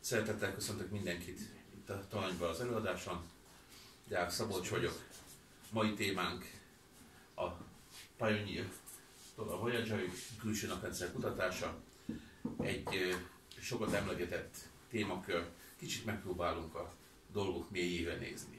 Szeretettel köszöntök mindenkit itt a Talanyban az előadáson. Deák Szabolcs vagyok. Mai témánk a Pioneer-tól a Voyager-ig külső naprendszer kutatása. Egy sokat emlegetett témakör. Kicsit megpróbálunk a dolgok mélyére nézni.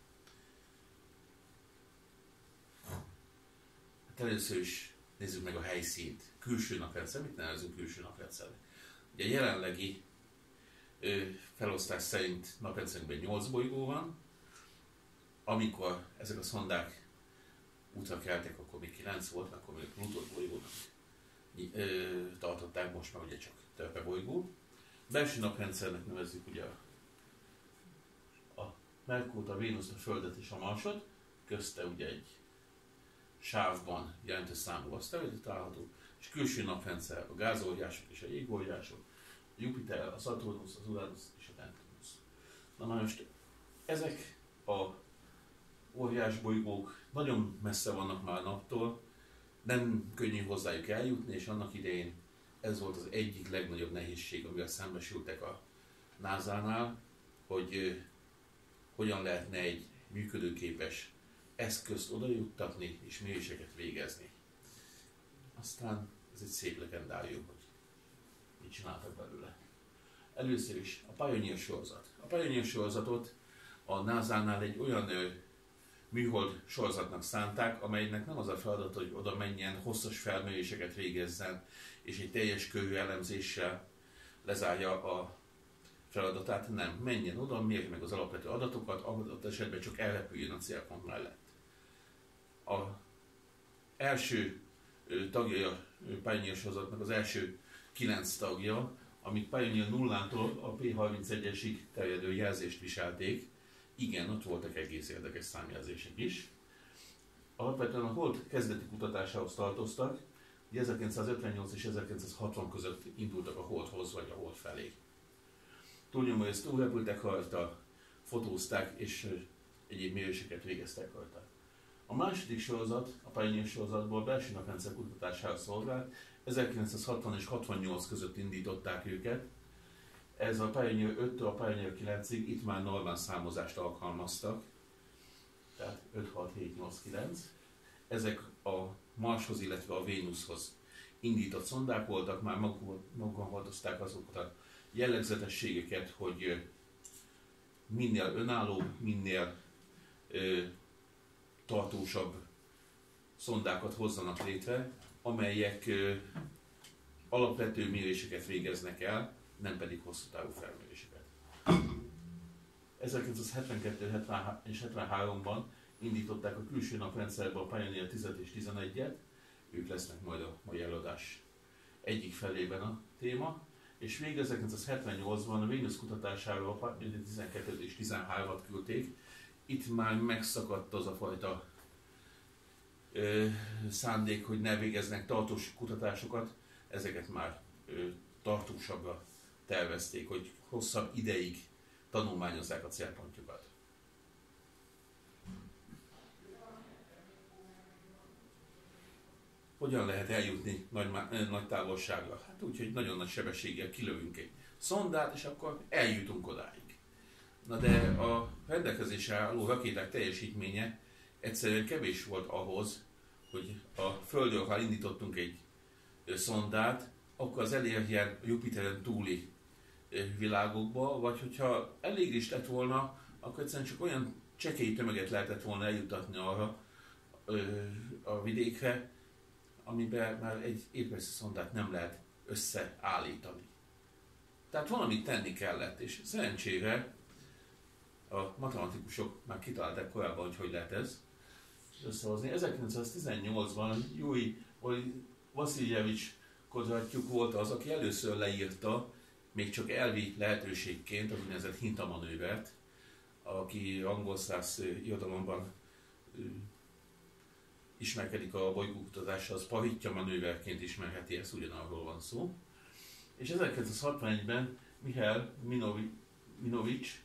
Hát először is nézzük meg a helyszínt. Külső naprendszer. Mit nevezünk külső naprendszernek? Ugye a jelenlegi felosztás szerint naprendszerünkben 8 bolygó van. Amikor ezek a szondák útra keltek, akkor még 9 volt, akkor még Plutót bolygónak tartották, most már ugye csak törpe bolygó. Belső naprendszernek nevezzük ugye a Merkurt, a Vénuszt, a Földet és a Marsot. Közte ugye egy sávban jelentős számú aszteroida található, és külső naprendszer a gázóriások és a jégóriások, a Jupiter, a Saturnus, az Uranus és a Neptunus. Na most ezek a óriásbolygók nagyon messze vannak már naptól, nem könnyű hozzájuk eljutni, és annak idején ez volt az egyik legnagyobb nehézség, amivel szembesültek a NASA-nál, hogy hogyan lehetne egy működőképes eszközt odajuttatni és méréseket végezni. Aztán ez egy szép legendárium, hogy mit csináltak belőle. Először is a Pioneer sorozat. A Pioneer sorozatot a NASA-nál egy olyan műhold sorozatnak szánták, amelynek nem az a feladat, hogy oda menjen, hosszas felméréseket végezzen, és egy teljes körű elemzéssel lezárja a feladatát, nem. Menjen oda, mérje meg az alapvető adatokat, adott esetben csak elrepüljön a célpont mellett. A első tagja a Pioneer sorozatnak, az első 9 tagja, amik Pioneer 0-tól a P31-esig terjedő jelzést viselték. Igen, ott voltak egész érdekes számjelzések is. Alapvetően a Hold kezdeti kutatásához tartoztak, 1958 és 1960 között indultak a Holdhoz vagy a Hold felé. Túlnyomó részt túlrepültek rajta, fotózták és egyéb méréseket végeztek rajta. A második sorozat, a Pioneer sorozatból belső naprendszer kutatására szolgált, 1960 és 68 között indították őket. Ez a Pioneer 5-től a Pioneer 9-ig itt már normál számozást alkalmaztak, tehát 5, 6, 7, 8, 9. Ezek a Marshoz, illetve a Vénuszhoz indított szondák voltak, már magukon hordozták azokat a jellegzetességeket, hogy minél önálló, minél tartósabb szondákat hozzanak létre, amelyek alapvető méréseket végeznek el, nem pedig hosszú távú felméréseket. 1972 és 73-ban indították a külső naprendszerbe a Pioneer 10-et és 11-et, ők lesznek majd a mai előadás egyik felében a téma, és végül 1978-ban a Vénusz kutatására a Pioneer 12 és 13-at küldték. Itt már megszakadt az a fajta szándék, hogy ne végeznek tartós kutatásokat, ezeket már tartósabbra tervezték, hogy hosszabb ideig tanulmányozzák a célpontjukat. Hogyan lehet eljutni nagy távolságra? Hát úgy, hogy nagyon nagy sebességgel kilövünk egy szondát, és akkor eljutunk odáig. Na de a rendelkezésre álló rakéták teljesítménye egyszerűen kevés volt ahhoz, hogy a Földről, ha indítottunk egy szondát, akkor az elérjen Jupiteren túli világokba, vagy hogyha elég is lett volna, akkor egyszerűen csak olyan csekély tömeget lehetett volna eljutatni arra a vidékre, amiben már egy épeszű szondát nem lehet összeállítani. Tehát valamit tenni kellett, és szerencsére a matematikusok már kitalálták korábban, hogy lehet ez összehozni. 1918-ban Júj Vasiljevics Kodrattyuk volt az, aki először leírta, még csak elvi lehetőségként, az úgynevezett hintamanővert, aki angol-szász irodalomban ismerkedik a bolygókutatással, az Pahitya manőverként ismerheti, ezt ugyanarról van szó. És 1961-ben Mihail Minovich,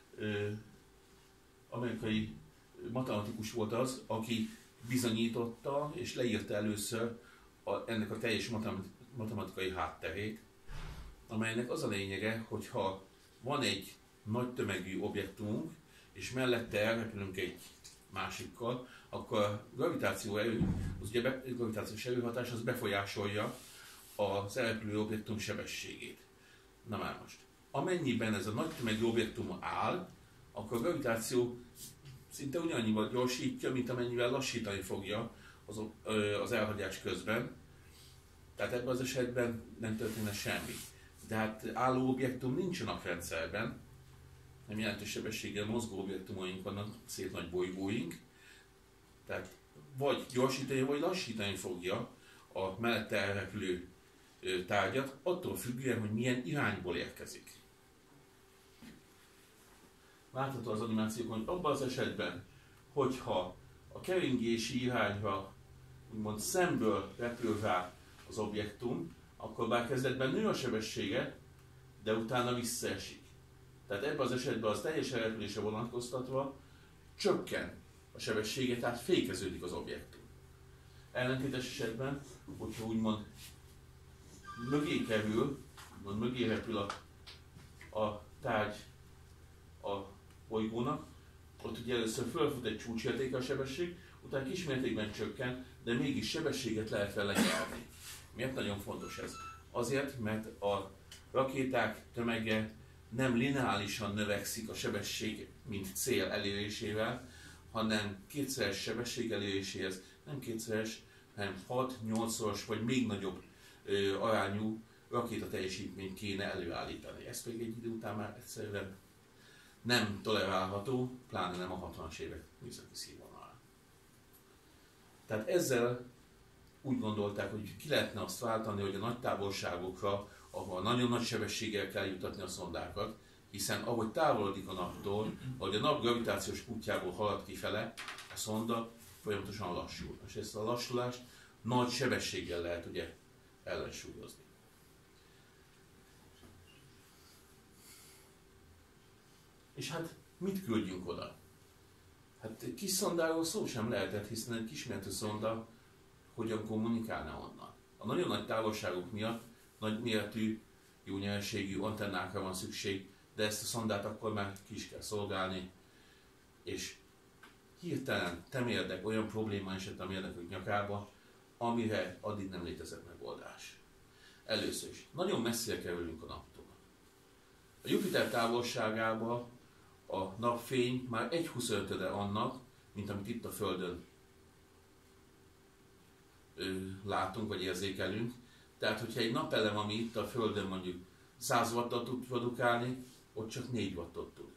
amerikai matematikus volt az, aki bizonyította és leírta először ennek a teljes matematikai hátterét, amelynek az a lényege, hogy ha van egy nagy tömegű objektumunk, és mellette elrepülünk egy másikkal, akkor a gravitációs erőhatás az befolyásolja az elrepülő objektum sebességét. Na már most. Amennyiben ez a nagy tömegű objektum áll, akkor a gravitáció szinte ugyanannyival gyorsítja, mint amennyivel lassítani fogja az elhagyás közben. Tehát ebben az esetben nem történne semmi. De hát álló objektum nincs a naprendszerben, nem jelentős sebességgel mozgó objektumaink vannak, szép nagy bolygóink. Tehát vagy gyorsítani, vagy lassítani fogja a mellette elrepülő tárgyat, attól függően, hogy milyen irányból érkezik. Látható az animációkon, hogy abban az esetben, hogyha a keringési irányra úgymond szemből repül rá az objektum, akkor bár kezdetben nő a sebessége, de utána visszaesik. Tehát ebben az esetben az teljes elrepülésre vonatkoztatva csökken a sebessége, tehát fékeződik az objektum. Ellentétes esetben, hogyha úgymond mögé kerül, mögé repül a tárgy a bolygónak, ott ugye először fölfut egy csúcsértéke a sebesség, utána kismértékben csökken, de mégis sebességet lehet vele nyerni. Miért nagyon fontos ez? Azért, mert a rakéták tömege nem lineárisan növekszik a sebesség, mint cél elérésével, hanem kétszeres sebesség eléréséhez, nem kétszeres, hanem 6-8-szoros vagy még nagyobb arányú rakéta teljesítményt kéne előállítani. Ez pedig egy idő után már egyszerűen nem tolerálható, pláne nem a 60-as évek műszaki színvonalán. Tehát ezzel úgy gondolták, hogy ki lehetne azt váltani, hogy a nagy távolságokra, ahol nagyon nagy sebességgel kell jutatni a szondákat, hiszen ahogy távolodik a naptól, ahogy a nap gravitációs útjából halad kifele, a szonda folyamatosan lassul. És ezt a lassulást nagy sebességgel lehet ugye ellensúlyozni. És hát mit küldjünk oda? Hát egy kis szondáról szó sem lehetett, hiszen egy kisméretű szonda hogyan kommunikálna onnan. A nagyon nagy távolságok miatt nagy méretű, jó nyereségű antennákra van szükség, de ezt a szondát akkor már ki is kell szolgálni, és hirtelen temérdek olyan probléma esett a mérdekök nyakába, amire addig nem létezett megoldás. Először is, nagyon messzire kerülünk a naptól. A Jupiter távolságába a napfény már 1/25-e annak, mint amit itt a Földön látunk vagy érzékelünk. Tehát, hogyha egy napelem, ami itt a Földön mondjuk 100 wattot tud produkálni, ott csak 4 wattot tud.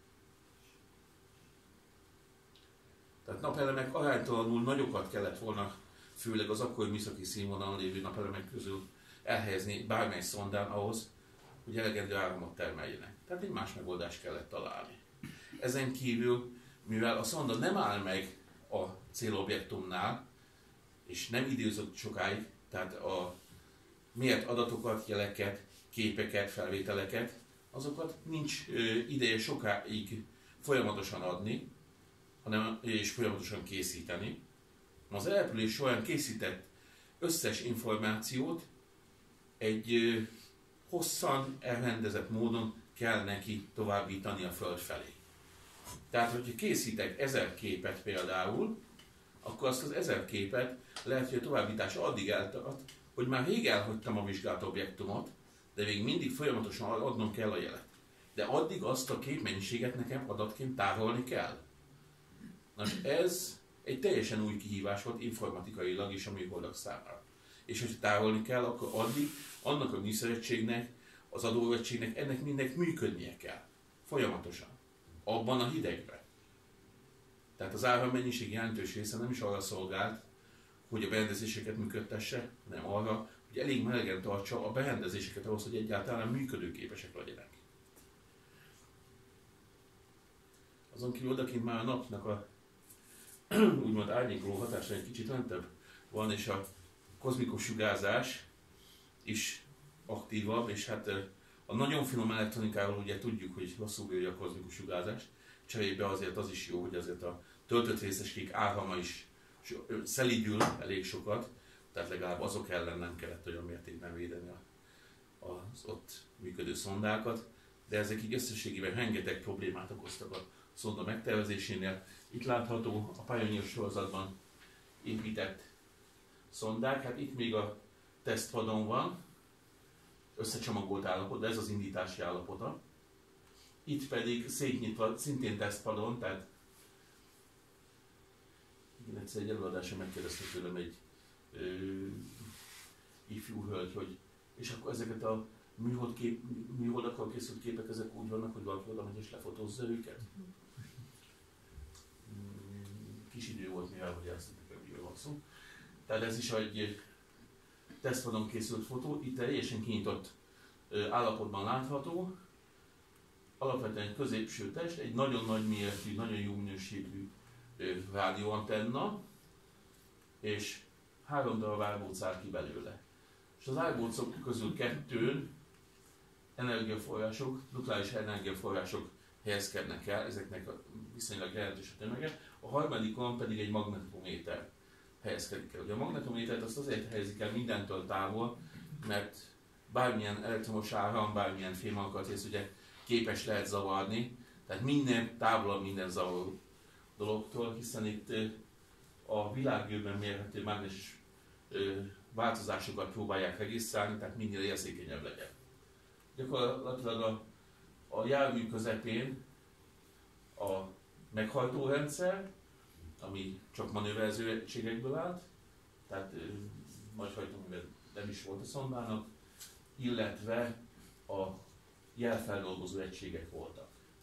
Tehát napelemek aránytalanul nagyokat kellett volna, főleg az akkori műszaki színvonalon lévő napelemek közül elhelyezni bármely szondán ahhoz, hogy elegendő áramot termeljenek. Tehát egy más megoldást kellett találni. Ezen kívül, mivel a szonda nem áll meg a célobjektumnál, és nem időzött sokáig, tehát a mért adatokat, jeleket, képeket, felvételeket, azokat nincs ideje sokáig folyamatosan adni, és folyamatosan készíteni. Az elrepülés során készített összes információt egy hosszan elrendezett módon kell neki továbbítani a Föld felé. Tehát, hogyha készítek 1000 képet például, akkor azt az 1000 képet lehet, hogy a továbbítás addig eltart, hogy már rég elhagytam a vizsgált objektumot, de még mindig folyamatosan adnom kell a jelet. De addig azt a képmennyiséget nekem adatként tárolni kell. Nos, ez egy teljesen új kihívás volt informatikailag is a műholdak számára. És hogyha tárolni kell, akkor addig annak a műszeregységnek, az adóegységnek, ennek mindnek működnie kell. Folyamatosan. Abban a hidegben. Tehát az árammennyiség jelentős része nem is arra szolgált, hogy a berendezéseket működtesse, hanem arra, hogy elég melegen tartsa a berendezéseket ahhoz, hogy egyáltalán működőképesek legyenek. Azon kívül odakint már a napnak a úgymond árnyékoló hatása egy kicsit lentebb van, és a kozmikus sugárzás is aktívabb, és hát a nagyon finom elektronikáról ugye tudjuk, hogy rosszul bírja a kozmikus sugárzás, cserébe azért az is jó, hogy azért a töltött részecskék árama is szelídül elég sokat, tehát legalább azok ellen nem kellett olyan mértékben védeni az ott működő szondákat, de ezek így összességében rengeteg problémát okoztak a szonda megtervezésénél. Itt látható a Pioneer sorozatban épített szondák, hát itt még a tesztpadon van, összecsomagolt állapot, de ez az indítási állapota. Itt pedig szétnyitva, szintén tesztpadon, tehát igen, egyszer egy előadáson megkérdezte tőlem egy ifjú hölgy, hogy és akkor ezeket a műholdakkal készült képek, ezek úgy vannak, hogy valaki oda megy és lefotózza őket? Kis idő volt, mivel hogy ezt nekem miről van szó. Tehát ez is egy tesztpadon készült fotó, itt teljesen kinyitott állapotban látható. Alapvetően egy középső test, egy nagyon nagy méretű, nagyon jó minőségű rádióantenna, és 3 darab árbóc áll ki belőle. És az árbócok közül 2 energiaforrások, nukleáris energiaforrások helyezkednek el, ezeknek viszonylag jelentős a tömege, a harmadikon pedig egy magnetométer helyezkedik el. Ugye a magnetométert azt azért helyezik el mindentől távol, mert bármilyen elektromos áram, bármilyen fémalkatrész ugye képes lehet zavarni, tehát minden távolabb minden zavaró dologtól, hiszen itt a világűrben mérhető mágneses változásokat próbálják regisztrálni, tehát minél érzékenyebb legyen. Gyakorlatilag a jármű közepén a meghajtórendszer, ami csak manőverező egységekből állt, tehát nagy hajtóművel nem is volt a szondának, illetve a jelfeldolgozó egységek voltak.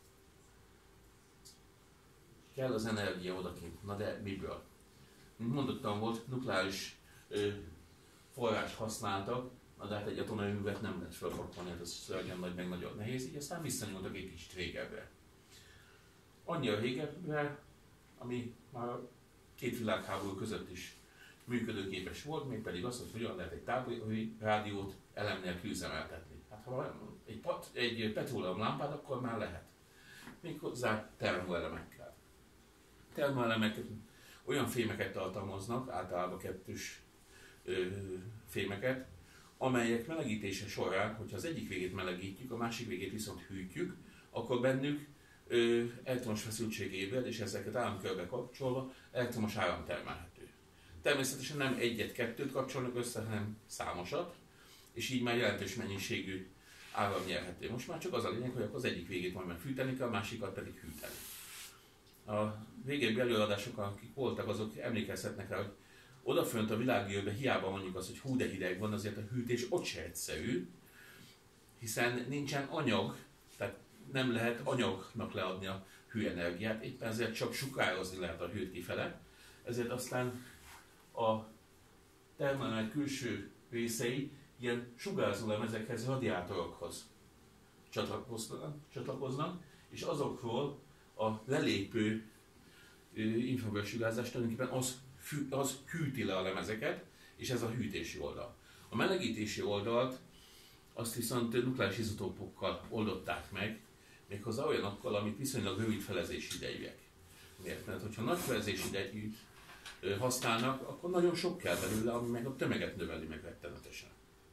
Kell az energia odakint. Na de miből? Mint mondottam, volt, nukleáris forrást használtak, na de hát egy atomerőművet nem lehet felpakolni, hát ez szörnyen nagy, meg nagyon nehéz, így aztán visszanyúltak egy kicsit régebbre. Annyira régebbre, ami már 2 világháború között is működőképes volt, mégpedig az, hogy hogyan lehet egy távoli rádiót elem nélkül üzemeltetni. Hát ha egy petróleum lámpát, akkor már lehet. Méghozzá termoelemekkel. Termoelemek olyan fémeket tartalmaznak, általában 2-s fémeket, amelyek melegítése során, hogyha az egyik végét melegítjük, a másik végét viszont hűtjük, akkor bennük elektromos feszültségével, és ezeket áramkörbe kapcsolva elektromos áram termelhető. Természetesen nem 1-2-t kapcsolnak össze, hanem számosat, és így már jelentős mennyiségű áram nyerhető. Most már csak az a lényeg, hogy akkor az egyik végét majd megfűteni kell, a másikat pedig hűteni. A régebbi előadások, akik voltak, azok emlékezhetnek rá, hogy odafönt a világűrben hiába mondjuk az, hogy hú de hideg van, azért a hűtés ott se egyszerű, hiszen nincsen anyag, tehát nem lehet anyagnak leadni a hőenergiát, éppen ezért csak sugározni lehet a hőt kifele, ezért aztán a termelőnek külső részei ilyen sugárzó lemezekhez, radiátorokhoz csatlakoznak, és azokról a lelépő infravörös sugárzás tulajdonképpen az hűti le a lemezeket, és ez a hűtési oldal. A melegítési oldalt azt viszont nukleáris izotópokkal oldották meg, méghozzá olyanokkal, amik viszonylag rövid felezési idejűek. Miért? Mert hogyha nagy felezési idejű használnak, akkor nagyon sok kell belőle, ami meg a tömeget növeli meg rettenetesen.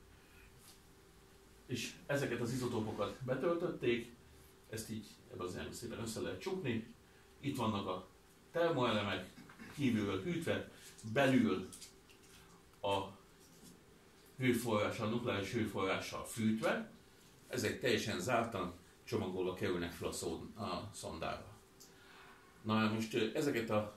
És ezeket az izotópokat betöltötték, ezt így ebben az elmű szépen össze lehet csukni. Itt vannak a termoelemek, kívülről hűtve, belül a hőforrással, nukleáris hőforrással fűtve. Ezek teljesen zártan csomagolva kerülnek fel a szondára. Na most ezeket a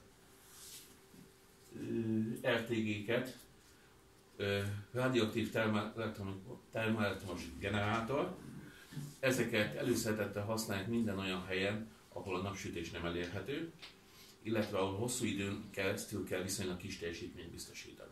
RTG-ket, radioaktív termoelektromos generátor, ezeket előszeretettel használják minden olyan helyen, ahol a napsütés nem elérhető, illetve ahol hosszú időn keresztül kell viszonylag kis teljesítményt biztosítani.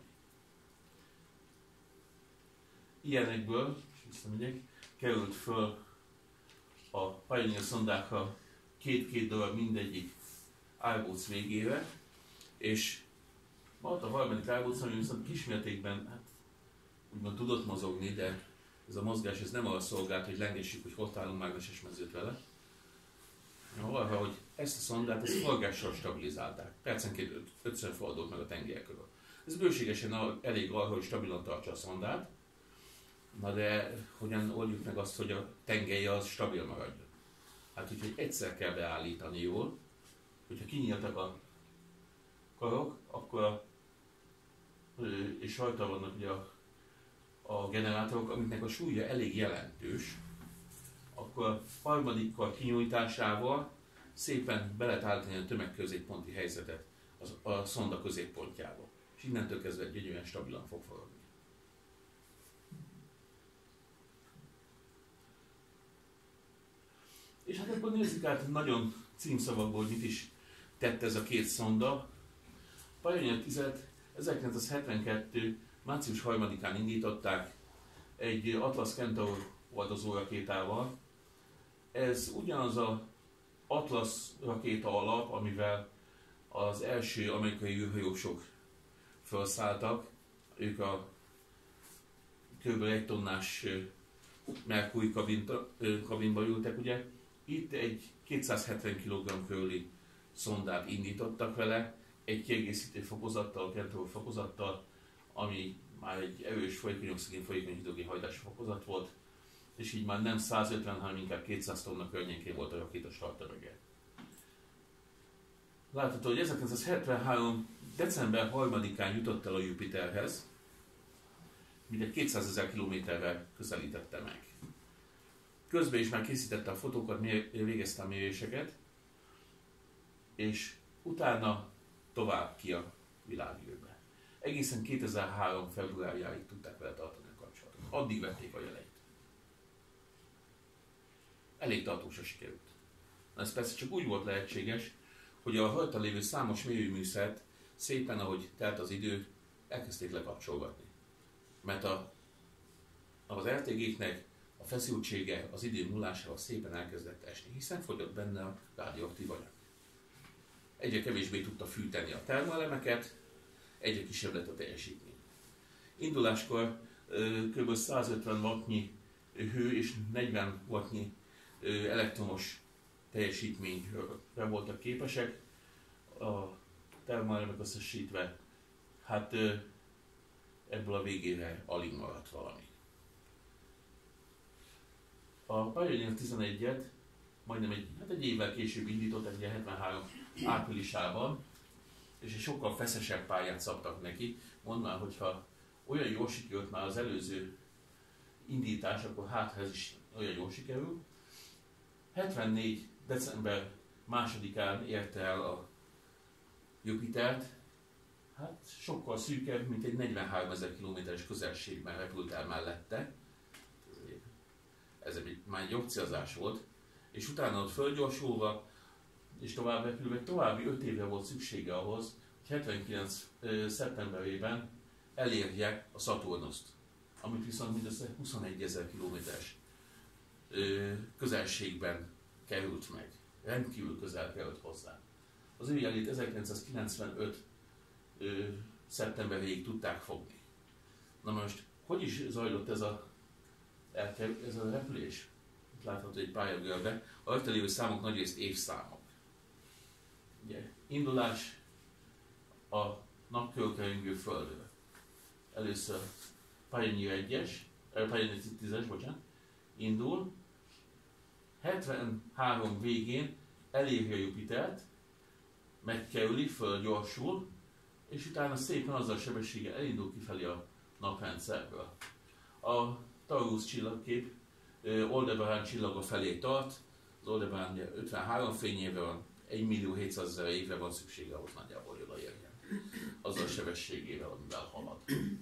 Ilyenekből, került föl a Pioneer szondákra 2-2 darab mindegyik árbóc végére, és volt a harmadik árbóc, ami viszont kismértékben úgymond tudott mozogni, de ez a mozgás ez nem arra szolgált, hogy lengessük, hogy hol találunk mágneses mezőt vele, hanem arra, hogy ezt a szondát ezt forgással stabilizálták. Percenként 5-ször fordult meg a tenger körül. Ez bőségesen elég arra, hogy stabilan tartsa a szondát, Na de hogyan oldjuk meg azt, hogy a tengelye az stabil maradjon? Hát úgyhogy egyszer kell beállítani jól, hogyha kinyíltak a karok, akkor és rajta vannak ugye a generátorok, amiknek a súlya elég jelentős, akkor a harmadik kar kinyújtásával szépen be lehet állítani a tömegközépponti helyzetet a szonda középpontjába. És innentől kezdve gyönyörűen stabilan fog forogni. És hát akkor nézzük át nagyon címszavakból, mit is tett ez a két szonda. Pioneer 10-et 1972. március 3-án indították egy Atlas Centaur oldozó rakétával. Ez ugyanaz az Atlas rakéta alap, amivel az első amerikai űrhajósok felszálltak. Ők a kb. 1 tonnás Mercury kabinba ültek, ugye. Itt egy 270 kg körüli szondát indítottak vele, egy kiegészítő fokozattal, Centaur fokozattal, ami már egy erős folyékony-oxigén folyékony hidrogén hajtású fokozat volt, és így már nem 150, hanem inkább 200 tonna környékén volt a rakéta starttömege. Látható, hogy 1973. december 3-án jutott el a Jupiterhez, mindegy 200 000 kilométerrel közelítette meg. Közben is már készítette a fotókat, végezte a méréseket, és utána tovább ki a világűrbe. Egészen 2003. februárjáig tudták vele tartani a kapcsolatot. Addig vették a jeleit. Elég tartósan sikerült. Ez persze csak úgy volt lehetséges, hogy a rajta lévő számos mérőműszert szépen, ahogy telt az idő, elkezdték lekapcsolgatni. Mert az RTG-knek a feszültsége az idő múlásával szépen elkezdett esni, hiszen fogyott benne a radioaktív anyag. Egyre kevésbé tudta fűteni a termoelemeket, egyre kisebb lett a teljesítmény. Induláskor kb. 150 wattnyi hő és 40 wattnyi elektromos teljesítményre voltak képesek. A termoelemek összesítve, hát ebből a végére alig maradt valami. A Pioneer 11-et majdnem egy évvel később indított, 73. áprilisában, és egy sokkal feszesebb pályát szabtak neki. Mondván, hogyha olyan jól sikerült már az előző indítás, akkor hát ez is olyan jól sikerül. 74. december 2-án érte el a Jupitert, hát sokkal szűkebb, mint egy 43 000 kilométeres közelségben repült el mellette. Ez már egy jogcélzás volt, és utána ott fölgyorsulva, és tovább repülve, további 5 évre volt szüksége ahhoz, hogy 79. szeptemberében elérje a Saturnust, amit viszont mindössze 21 000 kilométeres közelségben került meg. Rendkívül közel került hozzá. Az ő jelét 1995. szeptemberéig tudták fogni. Na most, hogy is zajlott ez a repülés? Itt látható egy pályagörbe. A rajta lévő számok nagyrészt évszámok. Ugye, indulás a napkörülkeringő Földről. Először Pioneer 1-es, Pioneer 10-es, bocsánat, indul. 73 végén eléri a Jupitert, megkerüli, fölgyorsul, és utána szépen azzal a sebességgel elindul kifelé a naprendszerből. A Taurus csillagkép Aldebaran csillaga felé tart, az Aldebaran 53 fényéve van, 1.700.000 évre van szüksége ahhoz nagyjából, hogy odaérjen. Azzal a sebességével, amivel halad.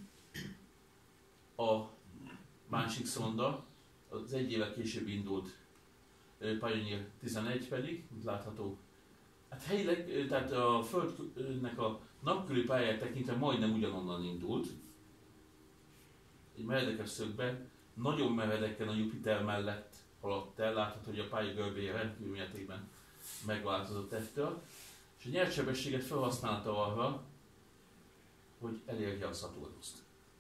A másik szonda, az egy évvel később indult Pioneer 11 pedig, mint látható, hát helyileg, tehát a Földnek a napkörüli pályáját tekintve majdnem ugyanonnan indult. Egy meredekes szögben, nagyon meredeken a Jupiter mellett haladt el, látható, hogy a pálya görbéje rendkívül mértékben megváltozott ettől, és a nyertsebességet felhasználta arra, hogy elérje a Saturnust.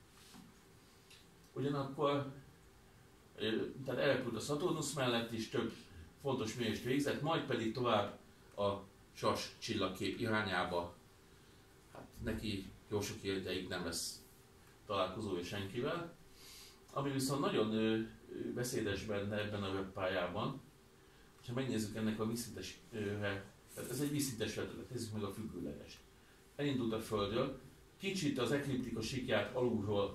Ugyanakkor tehát elrepült a Saturnus mellett is, több fontos mérést végzett, majd pedig tovább a Sas csillagkép irányába. Hát neki jó sok ideig nem lesz találkozója senkivel. Ami viszont nagyon beszédes benne ebben a webpályában, ha megnézzük ennek a vízszintes, tehát ez egy vízszintes vetület, nézzük meg a függőlegest. Elindult a Földről, kicsit az ekliptika síkját alulról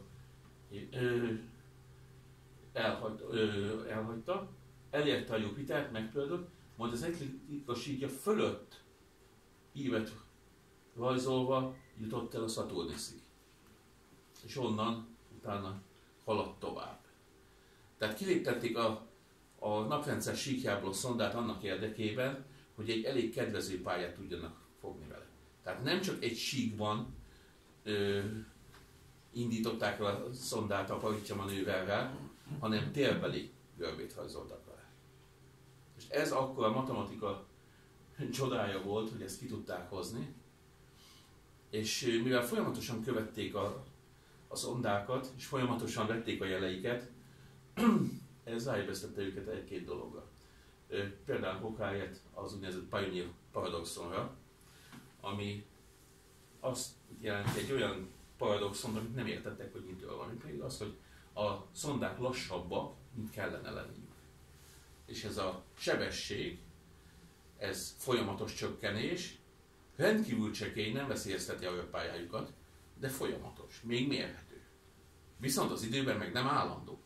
elhagyta, elérte a Jupitert, megpöldött, majd az ekliptika síkja fölött ívet rajzolva jutott el a Szaturnuszig. És onnan utána haladt tovább. Tehát kiléptették a naprendszer síkjából a szondát annak érdekében, hogy egy elég kedvező pályát tudjanak fogni vele. Tehát nem csak egy síkban indították a szondát aparítja manőverrel, hanem térbeli görbét rajzoltak vele. És ez akkor a matematika csodája volt, hogy ezt ki tudták hozni, és mivel folyamatosan követték a szondákat, és folyamatosan vették a jeleiket, ez ráébresztette őket egy-két dologra. Például Hokályet az úgynevezett Pioneer paradoxonra, ami azt jelenti egy olyan paradoxon, amit nem értettek, hogy mitől van. Például az, hogy a szondák lassabbak, mint kellene lenniük. És ez a sebesség, ez folyamatos csökkenés, rendkívül csekély, nem veszélyezteti a pályájukat, de folyamatos, még mérhető. Viszont az időben meg nem állandó.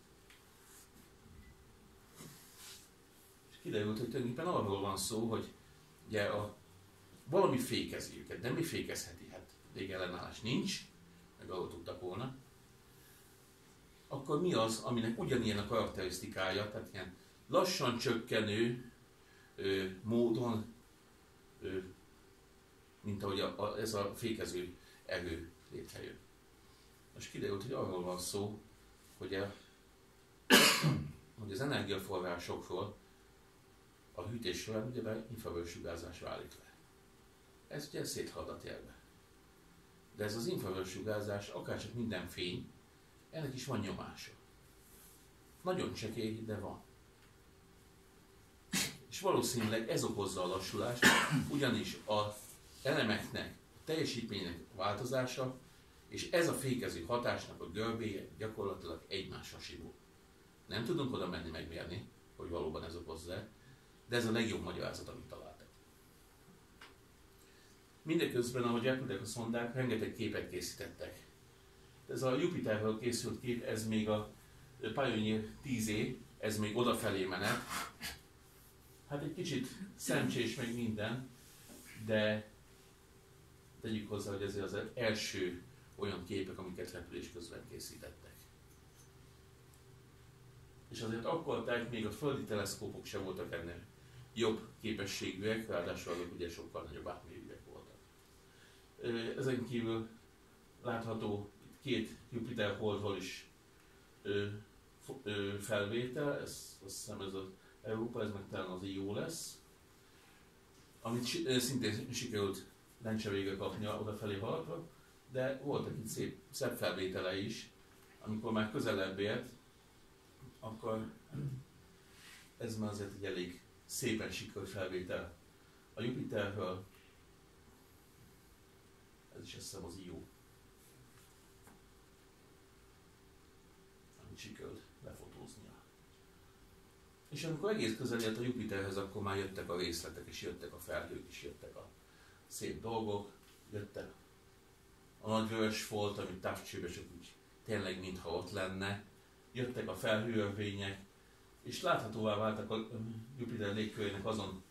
És kiderült, hogy tulajdonképpen arról van szó, hogy ugye valami fékezi őket, de mi fékezheti? Hát légellenállás nincs, meg ahol tudtak volna. Akkor mi az, aminek ugyanilyen a karakterisztikája, tehát ilyen lassan csökkenő módon, mint ahogy ez a fékező erő létrejön. Most kiderült, hogy arról van szó, hogy az energiaforrásokról a hűtés során ugyebár infravörös sugárzás válik le. Ez ugye széthalad a térbe. De ez az infravörös sugárzás, akárcsak minden fény, ennek is van nyomása. Nagyon csekély, de van. És valószínűleg ez okozza a lassulást, ugyanis az elemeknek, a teljesítménynek változása, és ez a fékező hatásnak a görbéje gyakorlatilag egymásra simul. Nem tudunk oda menni megmérni, hogy valóban ez okozza, de ez a legjobb magyarázat, amit találtak. Mindeközben, ahogy elküldtek a szondák, rengeteg képet készítettek. Ez a Jupiterről készült kép, ez még a Pioneer 10E, ez még odafelé menet. Hát egy kicsit szemcsés meg minden, de tegyük hozzá, hogy ezért az első olyan képek, amiket repülés közben készítettek. És azért akkor még a földi teleszkópok sem voltak ennél jobb képességűek, ráadásul azok ugye sokkal nagyobb átmérőek voltak. Ezen kívül látható két Jupiter holdról is felvétel, azt hiszem ez az Európa, ez meg talán az Io lesz, amit szintén sikerült lencse végre kapnia odafelé haladva, de voltak itt szebb felvétele is, amikor már közelebb ért, akkor ez már azért egy elég szépen sikerült felvétel a Jupiterről. Ez is azt hiszem az Io, amit sikerült lefotóznia. És amikor egész közel ért a Jupiterhez, akkor már jöttek a részletek, és jöttek a felhők, és jöttek a szép dolgok, jöttek a nagy vörös folt, amit távcsőben csak úgy tényleg mintha ott lenne, jöttek a felhőörvények, és láthatóvá váltak a Jupiter légkörének azon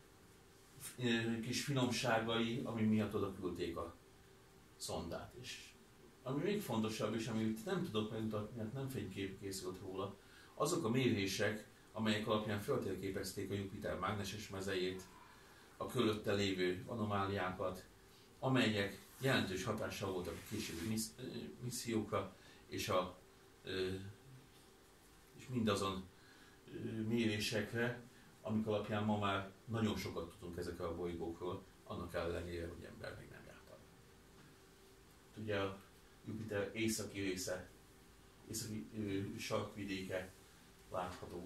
kis finomságai, ami miatt oda küldték a szondát. És ami még fontosabb, és amit nem tudok megmutatni, mert nem fénykép készült róla, azok a mérések, amelyek alapján feltérképezték a Jupiter mágneses mezejét, a körülötte lévő anomáliákat, amelyek jelentős hatással voltak a későbbi missziókra, és mindazon mérésekre, amik alapján ma már nagyon sokat tudunk ezekről a bolygókról, annak ellenére, hogy ember még nem járt. Ugye a Jupiter északi része, északi sarkvidéke látható.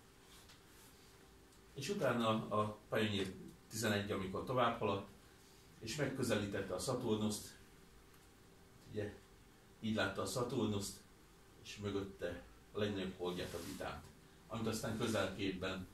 És utána a Pioneer 11, amikor tovább haladt, és megközelítette a Szaturnuszt, ugye így látta a Szaturnuszt, és mögötte a legnagyobb holdját, a Titánt, amit aztán közelképben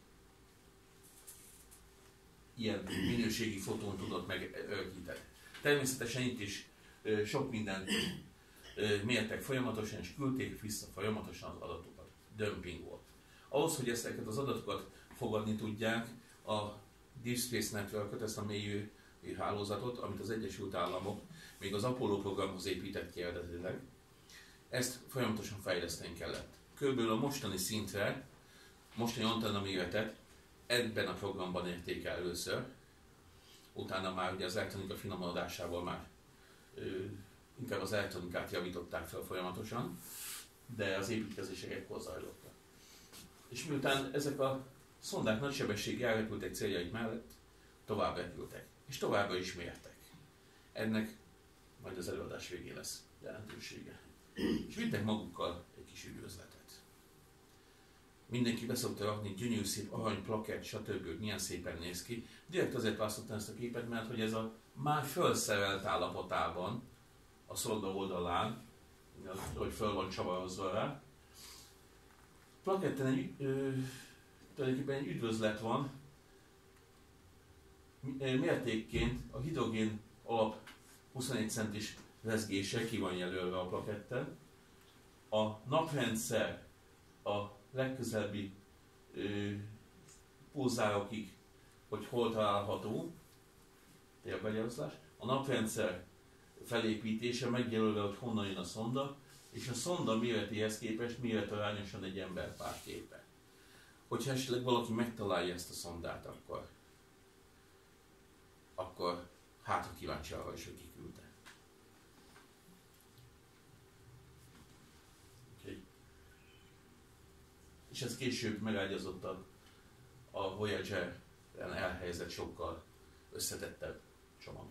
ilyen minőségi fotón tudott megörökíteni. Természetesen itt is sok mindent mértek folyamatosan, és küldték vissza folyamatosan az adatokat. Dumping volt. Ahhoz, hogy ezeket az adatokat fogadni tudják, a Deep Space Network-öt, ezt a mélyű hálózatot, amit az Egyesült Államok még az Apollo programhoz épített ki eredetileg, ezt folyamatosan fejleszteni kellett. Körülbelül a mostani szintre, mostani antenna méretet ebben a programban érték el először, utána már ugye az elektronika finomodásával már inkább az elektronikát javították fel folyamatosan, de az építkezések ekkor zajlottak. És miután ezek a szondák nagysebességgel elrepültek céljaik mellett, tovább repültek, és továbbra is mértek. Ennek majd az előadás végén lesz jelentősége. És vittek magukkal egy kis üdvözletet. Mindenki beszokta rakni gyönyörű szép arany plakett, stb. Milyen szépen néz ki. Direkt azért választottam ezt a képet, mert hogy ez a már felszerelt állapotában a szonda oldalán, hogy föl van csavarozva rá. Plaketten tulajdonképpen egy üdvözlet van. Mértékként a hidrogén alap 21 centis rezgése ki van jelölve a plaketten. A naprendszer a legközelebbi pulzárokig, hogy hol található, térbejelzés. A naprendszer felépítése megjelölve, hogy honnan jön a szonda, és a szonda méretéhez képest méretarányosan egy emberpár képe. Hogyha esetleg valaki megtalálja ezt a szondát, akkor hát ha kíváncsi arra is, hogy kiküldte. Okay. És ez később megágyazott a Voyager-en elhelyezett sokkal összetettebb csomag.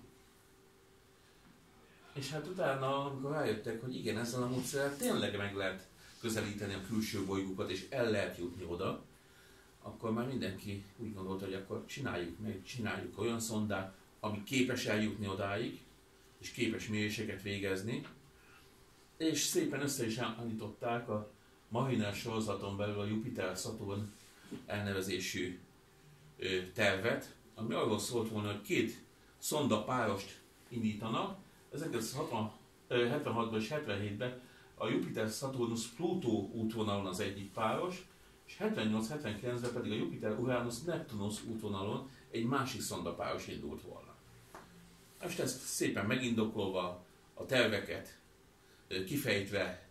És hát utána, amikor rájöttek, hogy igen, ezzel a módszerrel tényleg meg lehet közelíteni a külső bolygókat, és el lehet jutni oda, akkor már mindenki úgy gondolta, hogy akkor csináljuk olyan szondát, ami képes eljutni odáig, és képes méréseket végezni, és szépen össze is állították a Mariner sorozaton belül a Jupiter-Saturn elnevezésű tervet, ami arról szólt volna, hogy két szonda párost indítanak. 1976-ban és 77-ben a Jupiter-Saturnus-Pluto útvonalon az egyik páros, és 78-79-ben pedig a Jupiter-Uranus-Neptunus útvonalon egy másik szondapáros indult volna. Most ezt szépen megindokolva, a terveket kifejtve,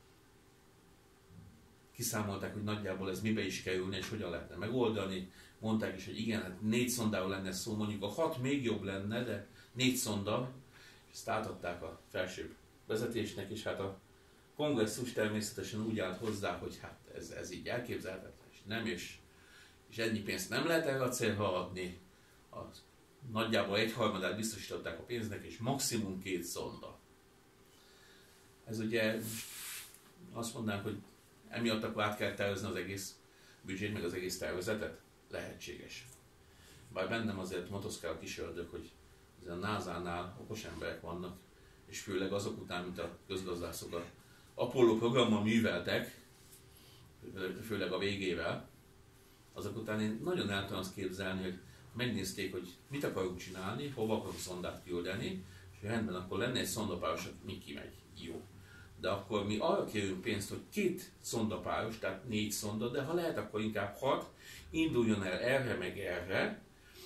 kiszámolták, hogy nagyjából ez mibe is kerülne, és hogyan lehetne megoldani. Mondták is, hogy igen, hát 4 szondáról lenne szó, mondjuk a 6 még jobb lenne, de 4 szonda, és ezt átadták a felsőbb vezetésnek, és hát a kongresszus természetesen úgy állt hozzá, hogy hát ez így elképzelhetetlen, és nem, és ennyi pénzt nem lehet erre a célra adni. Nagyjából 1/3 biztosították a pénznek, és maximum 2 szonda. Ez ugye azt mondanánk, hogy emiatt akkor át kell tervezni az egész büdzsét, meg az egész tervezetet? Lehetséges. Bár bennem azért motoszkál a kis ördög, hogy a NASA-nál okos emberek vannak, és főleg azok után, mint a közgazdászok a Apollo programmal műveltek, főleg a végével, azok után én nagyon el tudom azt képzelni, hogy megnézték, hogy mit akarunk csinálni, hova akarunk szondát küldeni, és rendben, akkor lenne egy szondapáros, mi kimegy. Jó. De akkor mi arra kérünk pénzt, hogy 2 szondapáros, tehát 4 szonda, de ha lehet, akkor inkább 6, induljon el erre meg erre,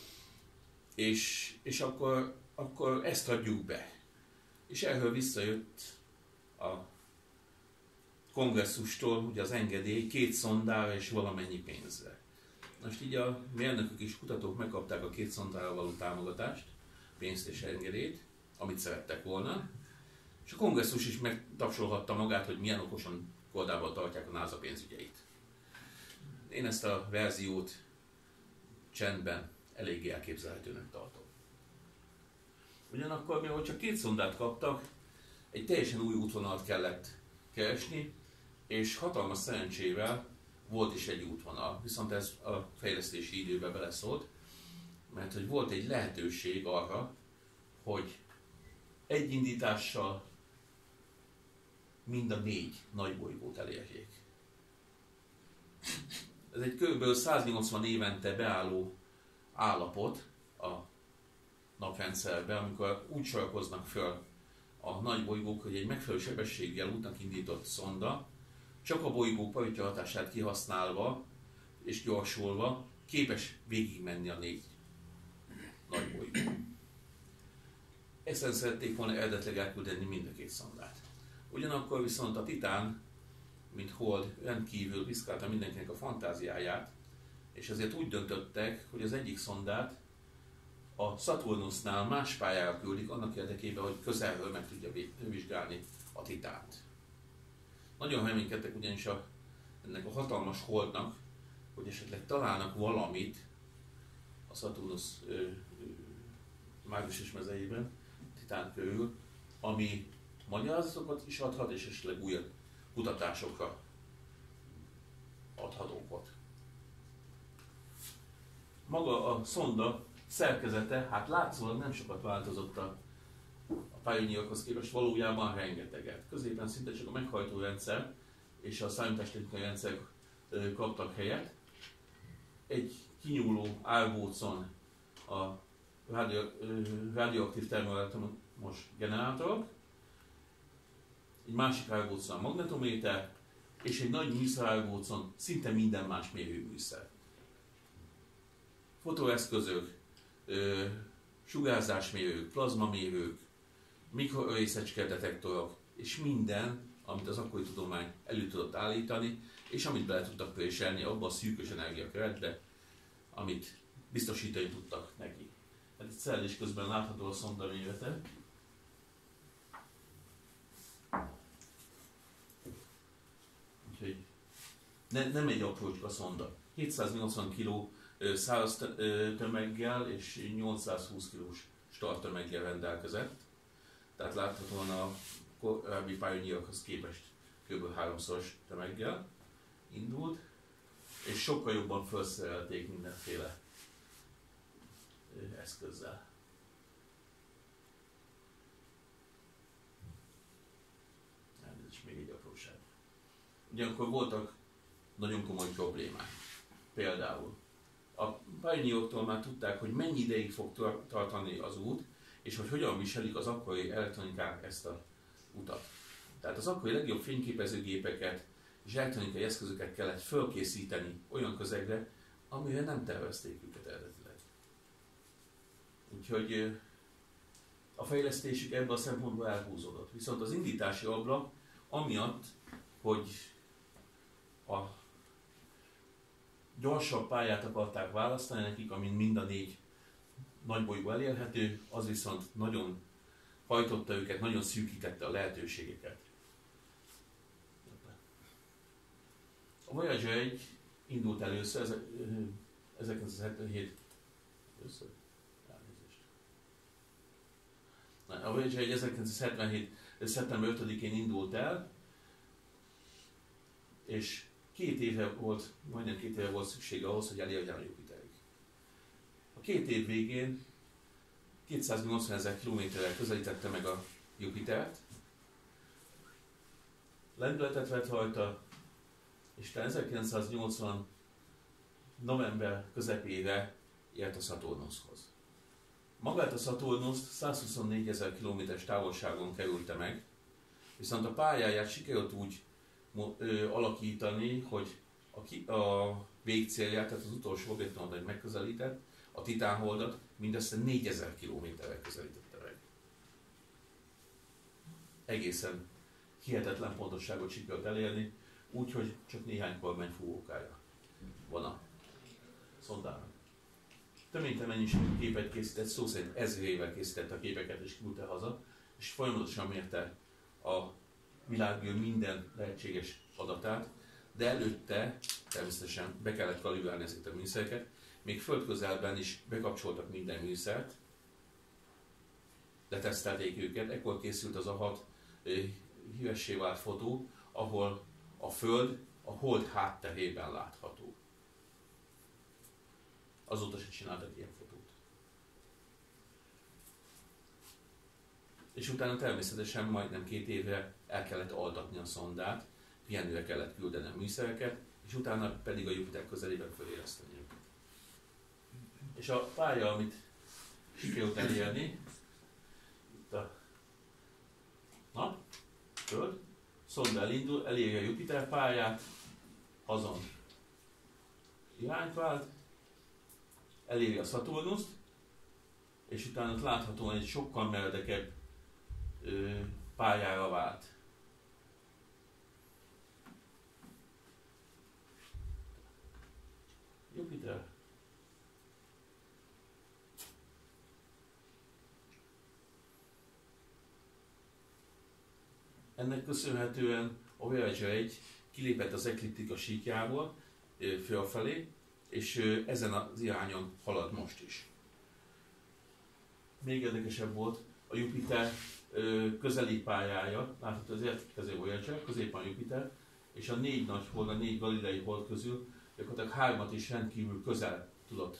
és akkor ezt adjuk be. És erről visszajött a kongresszustól ugye az engedély 2 szondára és valamennyi pénzre. Most így a mérnökök és kutatók megkapták a 2 szondára való támogatást, pénzt és engedélyt, amit szerettek volna, és a kongresszus is megtapsolhatta magát, hogy milyen okosan kordában tartják a NASA pénzügyeit. Én ezt a verziót csendben eléggé elképzelhetőnek tartom. Ugyanakkor, mivel csak 2 szondát kaptak, egy teljesen új útvonalat kellett keresni, és hatalmas szerencsével volt is egy útvonal, viszont ez a fejlesztési időbe beleszólt, mert hogy volt egy lehetőség arra, hogy egy indítással mind a 4 nagybolygót elérjék. Ez egy kb. 180 évente beálló állapot a naprendszerben, amikor úgy sorakoznak föl a nagy bolygók, hogy egy megfelelő sebességgel útnak indított szonda csak a bolygó pajutja hatását kihasználva és gyorsulva képes végigmenni a 4 nagy bolygón. Ezen szerették volna eredetileg elküldeni mind a 2 szondát. Ugyanakkor viszont a Titán, mint hold, rendkívül piszkálta mindenkinek a fantáziáját, és ezért úgy döntöttek, hogy az egyik szondát a Saturnusnál más pályára küldik annak érdekében, hogy közelről meg tudja vizsgálni a Titánt. Nagyon reménykedtek ugyanis ennek a hatalmas holdnak, hogy esetleg találnak valamit a Saturnus mágneses mezejében, Titán körül, ami magyarázatokat is adhat, és esetleg újabb kutatásokra adhat okot. Maga a szonda szerkezete, hát látszólag nem sokat változott a Pioneerokhoz képest, valójában rengeteget. Középen szinte csak a meghajtórendszer és a számítástechnikai rendszer kaptak helyet. Egy kinyúló árbócon a radioaktív termoelektromos generátorok, egy másik árbócon a magnetométer, és egy nagy műszerárbócon szinte minden más mérőműszer. Fotóeszközök, sugárzásmérők, plazmamérők, mikrorészecske detektorok, és minden, amit az akkori tudomány elő tudott állítani, és amit bele tudtak préselni abba a szűkös energiakeretbe, amit biztosítani tudtak neki. Hát itt szerelés közben látható a szonda mérete. Úgyhogy nem egy aprócska szonda. 780 kg száraz tömeggel és 820 kg-s starttömeggel rendelkezett. Tehát láthatóan a korábbi Pioneerokhoz képest kb. 3-szoros tömeggel indult, és sokkal jobban felszerelték mindenféle eszközzel. Ez is még egy apróság. Ugyanakkor voltak nagyon komoly problémák. Például a Pioneeroktól már tudták, hogy mennyi ideig fog tartani az út, és hogy hogyan viselik az akkori elektronikák ezt az utat. Tehát az akkori legjobb fényképezőgépeket és elektronikai eszközöket kellett fölkészíteni olyan közegre, amire nem tervezték őket eredetileg. Úgyhogy a fejlesztésük ebből a szempontból elhúzódott. Viszont az indítási ablak, amiatt, hogy a gyorsabb pályát akarták választani nekik, amin mind a 4 nagybolygó elérhető, az viszont nagyon hajtotta őket, nagyon szűkítette a lehetőségeket. A Voyager 1 indult először 1977. A Voyager 1 1977. szeptember 5-én indult el, és majdnem 2 éve volt szüksége ahhoz, hogy elérjen a Jupiterig. A 2 év végén 280 000 kilométerrel közelítette meg a Jupitert, lendületet vett rajta, és 1980. november közepére ért a Saturnushoz. Magát a Saturnust 124 000 km-es távolságon kerülte meg, viszont a pályáját sikerült úgy alakítani, hogy a végcélját, tehát az utolsó objektumot, hogy megközelített, a Titánholdat mindössze 4000 km-rel közelítette meg. Egészen hihetetlen pontosságot sikerült elérni, úgyhogy csak néhány kormány fúvókája van a szondának. Töménytelen mennyiségű képet készített, szó szerint ezrével készítette a képeket és küldte haza, és folyamatosan mérte a világűr minden lehetséges adatát, de előtte természetesen be kellett kalibrálni ezeket a műszereket, még földközelben is bekapcsoltak minden műszert, letesztelték őket, ekkor készült az a 6 híressé vált fotó, ahol a Föld a hold hátterében látható. Azóta se csináltak ilyen fotót. És utána természetesen majdnem 2 évre el kellett altatni a szondát, pihenőre kellett küldeni a műszereket, és utána pedig a Jupiter közelében föléreszteni őket. És a pálya, amit sikerült elérni, itt a Nap, Föld, szonda elindul, eléri a Jupiter pályát, azon irányt vált, eléri a Szaturnuszt, és utána láthatóan egy sokkal meredekebb pályára vált. Jupiter. Ennek köszönhetően a Voyager 1 kilépett az ekliptika síkjából fölfelé, és ezen az irányon halad most is. Még érdekesebb volt a Jupiter közeli pályája, látható az érkező Voyager, középen a Jupiter, és a 4 nagy hold, a 4 galilei hold közül gyakorlatilag 3-at is rendkívül közel tudott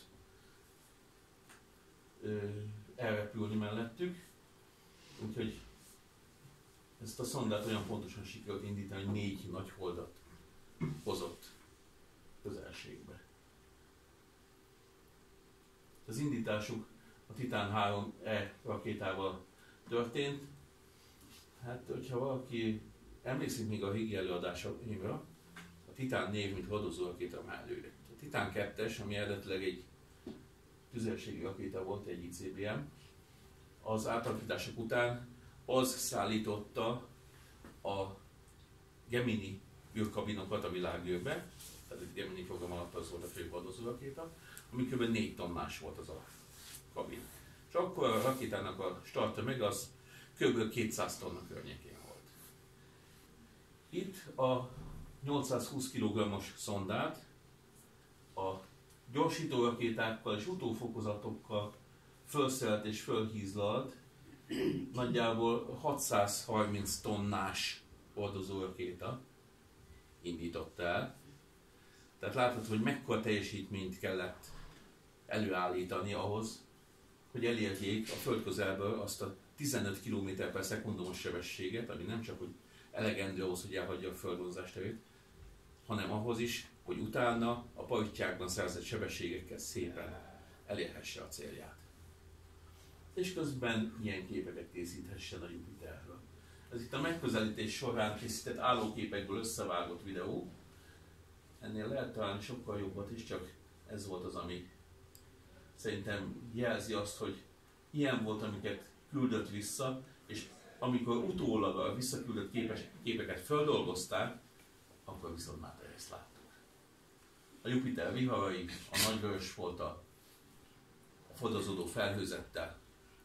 elrepülni mellettük. Úgyhogy ezt a szondát olyan pontosan sikerült indítani, hogy 4 nagy holdat hozott közelségbe. Az indításuk a Titan 3E rakétával történt. Hát, hogyha valaki emlékszik még a Higgy előadásaimra, a Titan név, mint hordozó rakéta már előre. A Titan 2-es, ami eredetileg egy tüzelségi rakéta volt, egy ICBM, az átalakítások után az szállította a Gemini űrkabinokat a világűrbe, tehát a Gemini program alatt az volt a fő hordozó rakéta, ami kb. 4 tonnás volt az a kabin. És akkor a rakétának a starttömege az kb. 200 tonna környékén volt. Itt a 820 kg-os szondát a gyorsító rakétákkal és utófokozatokkal felszelt és fölhízlalt nagyjából 630 tonnás hordozó rakéta indított el. Tehát látható, hogy mekkora teljesítményt kellett előállítani ahhoz, hogy elérjék a Föld közelből azt a 15 km/s sebességet, ami nem csak hogy elegendő ahhoz, hogy elhagyja a Föld vonzásterét, hanem ahhoz is, hogy utána a pajtjákban szerzett sebességekkel szépen elérhesse a célját. És közben ilyen képeket készíthessen a Jupiterről. Ez itt a megközelítés során készített állóképekből összevágott videó. Ennél lehet talán sokkal jobbat is, csak ez volt az, ami szerintem jelzi azt, hogy ilyen volt, amiket küldött vissza, és amikor utólag a visszaküldött képeket földolgozták, akkor viszont már ezt láttuk. A Jupiter viharai, a nagyvörös volt a fordozódó felhőzettel,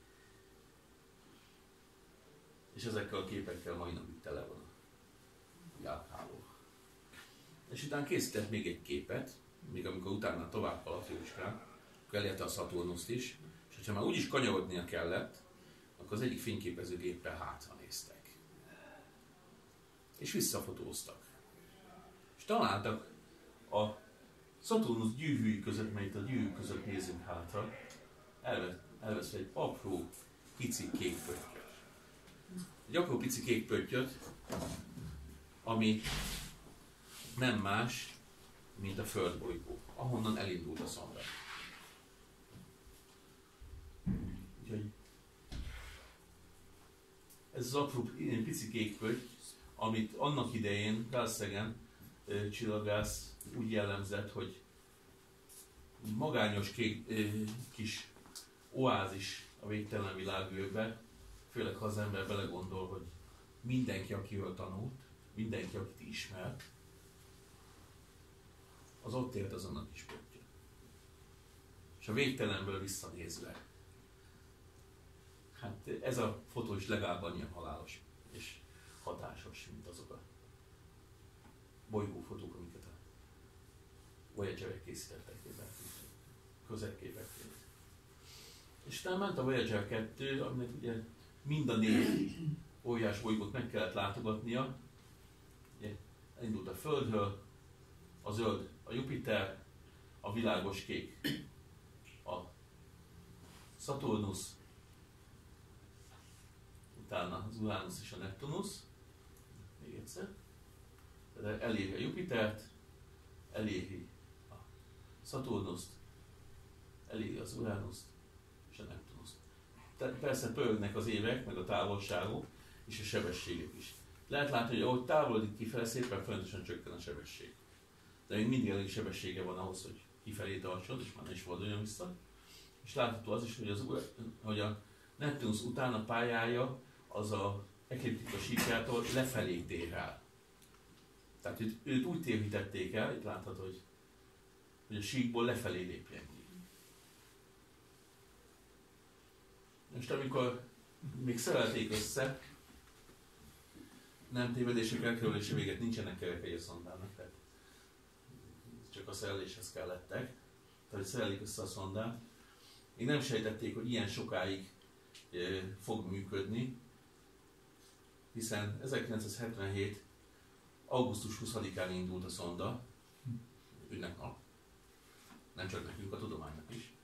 és ezekkel a képekkel mai napig tele van a játháló. És utána készített még egy képet, még amikor utána tovább haladt jócskán, akkor elérte a Szaturnuszt is, és ha már úgyis kanyarodnia kellett, akkor az egyik fényképezőgéppel hátra néztek. És visszafotóztak. És találtak a Szaturnusz gyűrűi között, melyet a gyűrűk között nézünk hátra, elveszve egy apró, pici kék pöttyöt. Egy apró pici kék pöttyöt, ami nem más, mint a Földbolygó, ahonnan elindult a szonda. Úgyhogy ez az apró pici kék pötty, amit annak idején Carl Sagan csillagász úgy jellemzett, hogy magányos kis oázis a végtelen világűrbe, főleg ha az ember belegondol, hogy mindenki, akiről tanult, mindenki, akit ismert, az ott élt azon a kis pöttyön. És a végtelenből visszanézve, hát ez a fotó is legalább annyian halálos és hatásos, mint azok a bolygófotók, amiket a Voyager-ek készítettek közelképekként. És utána ment a Voyager 2, aminek ugye mind a 4 óriás bolygót meg kellett látogatnia. Ugye elindult a Földről, a zöld a Jupiter, a világos kék a Szaturnusz, utána az Uranus és a Neptunusz, még egyszer, eléri a Jupitert, eléri a Szaturnuszt, eléri az Uránuszt és a Neptunuszt. Persze pörögnek az évek, meg a távolságok és a sebességek is. Lehet látni, hogy ahogy távolodik kifele, szépen folyamatosan csökken a sebesség. De még mindig elég sebessége van ahhoz, hogy kifelé tartson, és már ne is forduljon vissza. És látható az is, hogy a Neptunusz után a pályája az a ekliptika síkjától lefelé tér el. Tehát őt úgy térítették el, itt látható, hogy a síkból lefelé lépjen ki. Most amikor még szerelték össze, nem tévedések elkerülése véget, nincsenek kerekei a szondának, tehát csak a szereléshez kellettek, tehát hogy szerelik össze a szondát. Még nem sejtették, hogy ilyen sokáig fog működni, hiszen 1977. augusztus 20-án indult a szonda, ünnepnap, nem csak nekünk, a tudománynak is.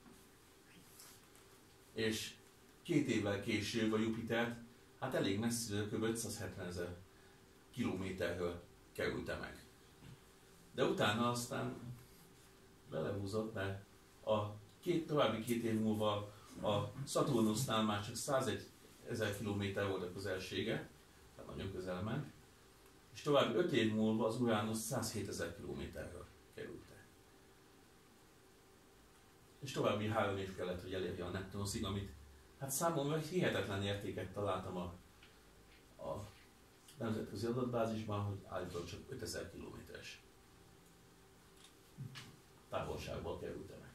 És 2 évvel később a Jupitert, hát elég messziről, kb. 570 000 kilométerről kerülte meg. De utána aztán belehúzott, mert további 2 év múlva a Szaturnusznál már csak 101 000 kilométer volt a közelsége, tehát nagyon közel ment, és további 5 év múlva az Uránusz 107 000 kilométerről került el. És további 3 év kellett, hogy elérje a Neptunuszig, amit hát számomra hihetetlen értéket találtam a nemzetközi adatbázisban, hogy állítólag csak 5000 kilométeres távolságból került meg.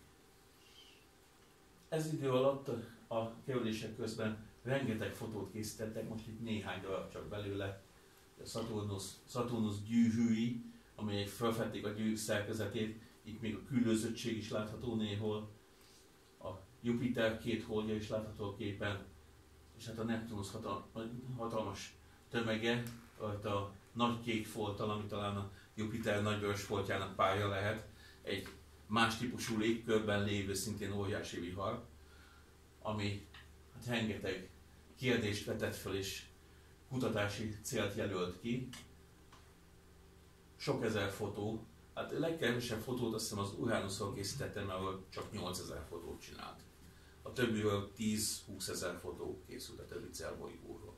Ez idő alatt a kerülések közben rengeteg fotót készítettek, most itt néhány darab csak belőle. A Szaturnusz gyűrűi, amelyek felfedték a gyűrű szerkezetét, itt még a küllőzöttség is látható néhol, a Jupiter 2 holdja is látható a képen, és hát a Neptunusz hatalmas tömege, a nagy kék folttal, ami talán a Jupiter nagyvörös foltjának párja lehet, egy más típusú légkörben lévő, szintén óriási vihar, ami hát rengeteg kérdést vetett föl és kutatási célt jelölt ki. Sok ezer fotó, hát a legkevesebb fotót azt hiszem az Uránuszról készítettem, ahol csak 8000 fotót csinált. A többiről 10-20 000 fotó készült a többi célbolygóról.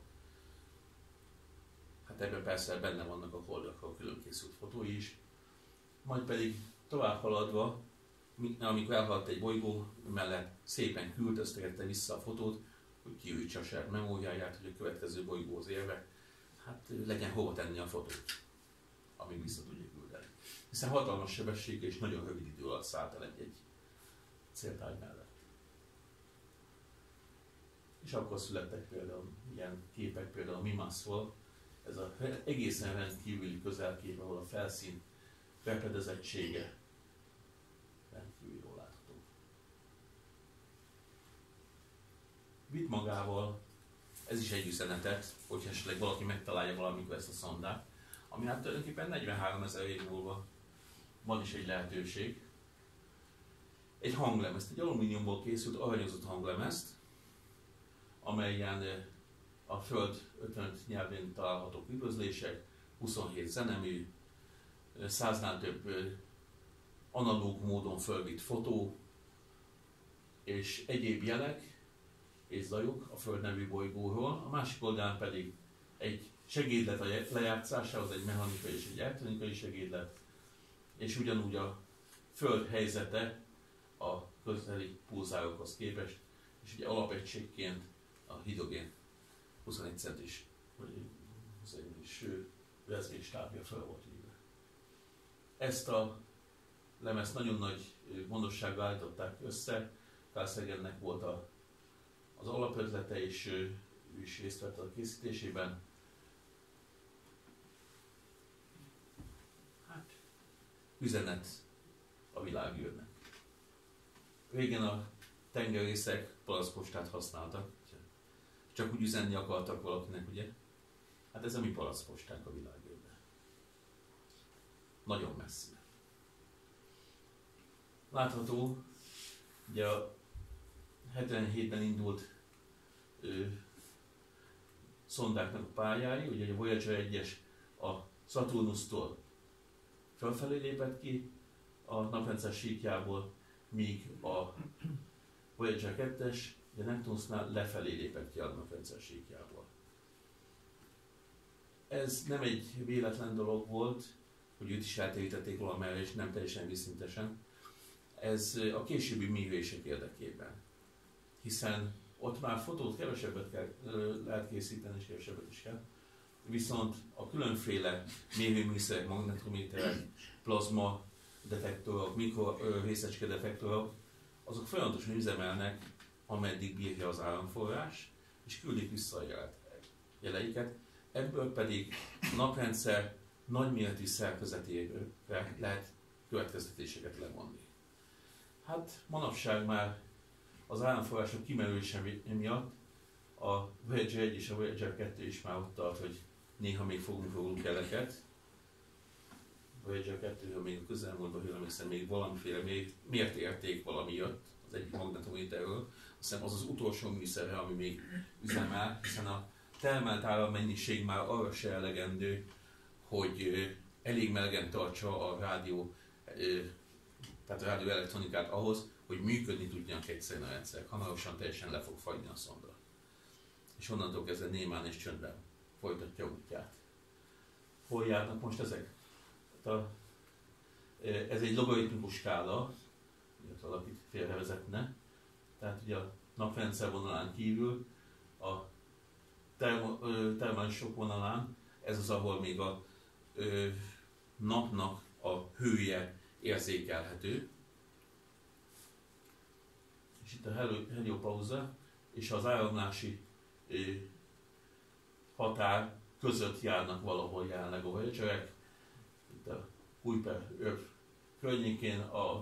Hát ebben persze benne vannak a holdakról külön készült fotói is. Majd pedig tovább haladva, amikor elhaladt egy bolygó mellett, szépen küldöztegette vissza a fotót, hogy kiütse a saját memóriáját, hogy a következő bolygóhoz érve, hát legyen hova tenni a fotót, amíg vissza tudja küldeni. Hiszen hatalmas sebessége és nagyon rövid idő alatt szállt el egy céltárgy mellett. És akkor születtek például ilyen képek, például Mimasról, ez az egészen rendkívüli közelkép, ahol a felszín felfedezettsége rendkívül jól látható. Vitt magával, ez is egy üzenetet, hogy esetleg valaki megtalálja valamikor ezt a szondát, ami hát tulajdonképpen 43 000 év múlva van is egy lehetőség. Egy hanglemezt, egy alumíniumból készült aranyozott hanglemezt, amelyen a Föld 55 nyelvén találhatók üdvözlések, 27 zenemű, 100-nál több analóg módon fölvitt fotó, és egyéb jelek és zajok a Föld nevű bolygóról, a másik oldalán pedig egy segédlet a lejátszásához, egy mechanikai és egy elektronikai segédlet, és ugyanúgy a Föld helyzete a közeli pulzárokhoz képest, és egy alapegységként a hidrogén 21 centis vezérstávja fel volt írva. Ezt a lemezt nagyon nagy gondossággal állították össze, Carl Sagannek volt az alapötlete, és ő is részt vett a készítésében. Hát, üzenet a világűrnek. Régen a tengerészek palackpostát használtak, csak úgy üzenni akartak valakinek, ugye? Hát ez a mi palackpostánk a világűrben. Nagyon messzire. Látható, ugye a 77-ben indult szondáknak a pályái, ugye a Voyager 1-es a Szaturnusztól felfelé lépett ki, a naprendszer síkjából, míg a Voyager 2-es ugye Neptunusnál lefelé lépett ki a naprendszer síkjából. Ez nem egy véletlen dolog volt, hogy őt is eltérítették valamelyre, és nem teljesen vízszintesen. Ez a későbbi mérések érdekében. Hiszen ott már fotót kevesebbet lehet készíteni, és kevesebbet is kell. Viszont a különféle mérőműszerek, magnetométerek, plazma detektorok, mikrorészecske detektorok, azok folyamatosan üzemelnek, ameddig bírja az áramforrás, és küldik vissza a jeleiket. Ebből pedig a naprendszer nagyméretű szerkezetére lehet következtetéseket levonni. Hát manapság már az áramforrások kimerülése miatt a Voyager 1 és a Voyager 2 is már ott tart, hogy néha még fogunk róluk jeleket. A Voyager 2-ről még a közelmúltban, hogy emlékszem, még valamiféle mért érték valami jött az egyik magnetométerről. Azt hiszem az az utolsó műszer, ami még üzemel, hiszen a termelt árammennyiség már arra se elegendő, hogy elég melegen tartsa a rádió, tehát a rádióelektronikát ahhoz, hogy működni tudjanak egyszerűen a rendszerek. Hamarosan teljesen le fog fagyni a szonda. És onnantól kezdve némán és csöndben folytatja útját. Hol járnak most ezek? Ez egy logaritmikus skála, miatt valakit félrevezetne. Tehát ugye a naprendszer vonalán kívül a termális sok vonalán, ez az, ahol még a napnak a hője érzékelhető. És itt a heliopauza és az áramlási határ között járnak valahol jelenleg a Voyagerek. Itt a Kuiper öv környékén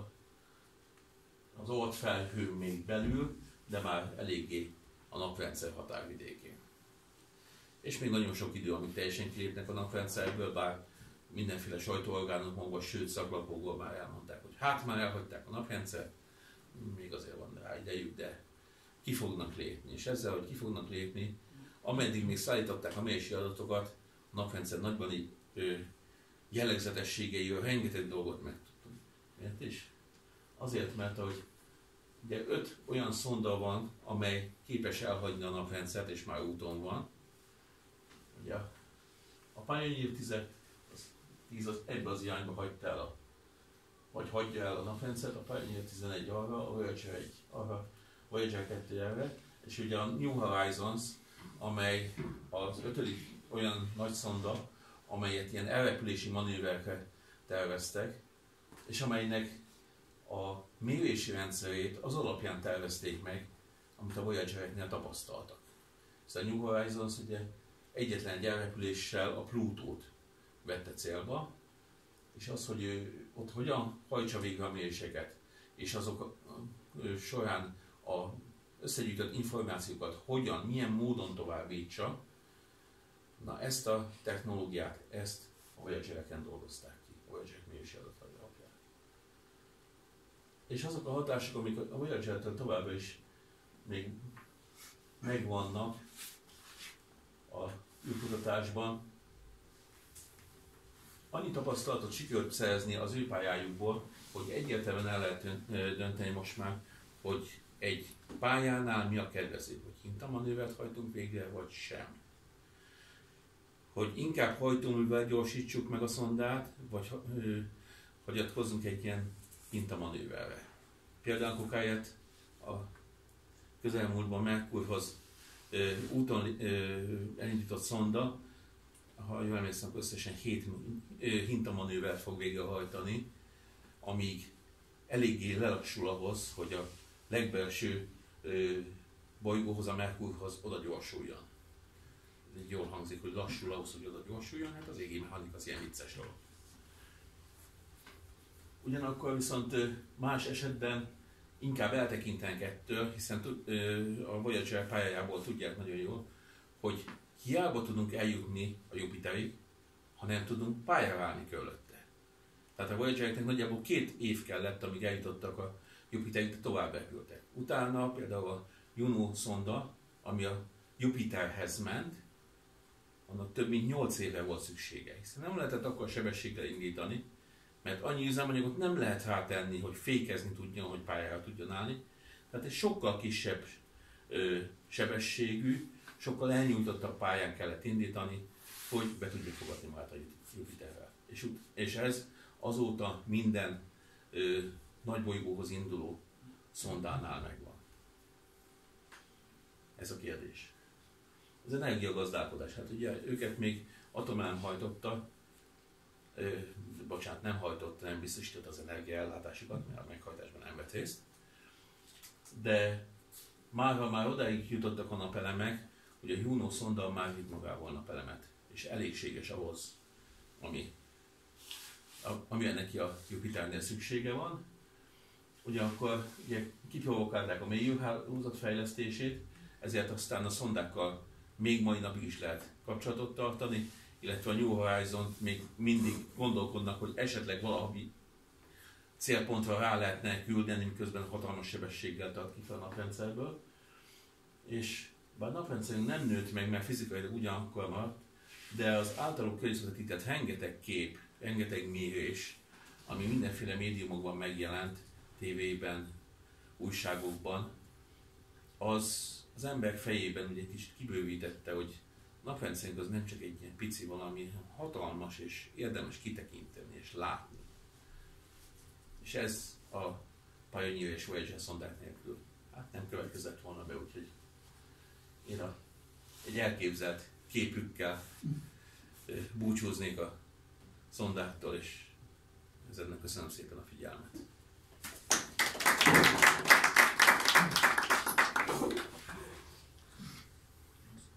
az Oort felhő még belül, de már eléggé a naprendszer határvidékén. És még nagyon sok idő, amíg teljesen kilépnek a naprendszerből, bár mindenféle sajtóorgánumokból, sőt szaklapokból már elmondták, hogy hát már elhagyták a naprendszert, még azért van rá idejük, de ki fognak lépni. És ezzel, hogy ki fognak lépni, ameddig még szállították a mélységi adatokat, a naprendszer nagybani jellegzetességeiről rengeteg dolgot megtudtunk. Miért is? Azért, mert ahogy ugye 5 olyan szonda van, amely képes elhagyni a naprendszert, és már úton van. Ugye a Pioneer 10 ebbe az irányba hagyta el vagy hagyja el a naprendszert, a Pioneer 11 arra, a Voyager 1 arra, Voyager 2 erre, és ugye a New Horizons, amely az 5. olyan nagy szonda, amelyet ilyen elrepülési manőverekre terveztek, és amelynek a mérési rendszerét az alapján tervezték meg, amit a Voyagereknél tapasztaltak. Szóval a New Horizons ugye egyetlen egy elrepüléssel a Plutót vette célba, és az, hogy ő ott hogyan hajtsa végre a méréseket, és azok során a összegyűjtött információkat hogyan, milyen módon továbbítsa, na ezt a technológiát, ezt a Voyagereken dolgozták ki, a Voyager mérési adatai alapján. És azok a hatások, amik a Voyager-től továbbra is még megvannak a űrkutatásban, annyi tapasztalatot sikerült szerezni az ő pályájukból, hogy egyértelműen el lehet dönteni most már, hogy egy pályánál mi a kedvező, hogy hintamanővert hajtunk végre, vagy sem. Hogy inkább hajtóművel gyorsítsuk meg a szondát, vagy hagyatkozzunk egy ilyen hintamanőverre. Például Kokályet a közelmúltban Merkurhoz úton elindított szonda, ha jól emlékszem, összesen 7 hintamanővert fog végrehajtani, amíg eléggé lelassul ahhoz, hogy a legbelső bolygóhoz, a Merkurhoz oda gyorsuljon. Így jól hangzik, hogy lassul ahhoz, hogy oda gyorsuljon, hát az égi mechanika az ilyen vicces dolog. Ugyanakkor viszont más esetben inkább eltekintenek ettől, hiszen a Voyager pályájából tudják nagyon jól, hogy hiába tudunk eljutni a Jupiterig, ha nem tudunk pályára állni körülötte. Tehát a Voyagereknek nagyjából 2 év kellett, amíg eljutottak a Jupiterig, de tovább repültek. Utána például a Juno szonda, ami a Jupiterhez ment, annak több mint 8 évre volt szüksége, hiszen nem lehetett akkor sebességgel indítani, Mert annyi üzemanyagot nem lehet rátenni, hogy fékezni tudjon, hogy pályára tudjon állni. Tehát egy sokkal kisebb sebességű, sokkal elnyújtottabb pályán kellett indítani, hogy be tudjuk fogadni magát a Jupiterrel. És ez azóta minden nagybolygóhoz induló szondánál megvan. Ez a kérdés. Az energiagazdálkodás. Hát ugye őket még atomelem hajtotta, nem hajtotta, nem biztosította az energiaellátásukat, mert a meghajtásban nem vett részt. De ha már odáig jutottak a napelemek, hogy a Juno szonda már vitt magával napelemet, és elégséges ahhoz, ami neki a Jupiternél szüksége van. Ugyanakkor ugye kiprovokálták a mélyhálózat fejlesztését, ezért aztán a szondákkal még mai napig is lehet kapcsolatot tartani, illetve a New Horizon még mindig gondolkodnak, hogy esetleg valahogy célpontra rá lehetne küldeni, miközben hatalmas sebességgel tart ki a naprendszerből. És bár a naprendszerünk nem nőtt meg, mert fizikailag ugyanakkor maradt, de az általuk közvetített rengeteg kép, rengeteg mérés, ami mindenféle médiumokban megjelent, tévében, újságokban, az ember fejében ugye egy kicsit kibővítette, hogy a naprendszerünk az nem csak egy ilyen pici valami, hatalmas és érdemes kitekinteni és látni. És ez a Pioneer és Voyager szondák nélkül hát nem következett volna be, úgyhogy én egy elképzelt képükkel búcsúznék a szondáktól, és ezzel köszönöm szépen a figyelmet.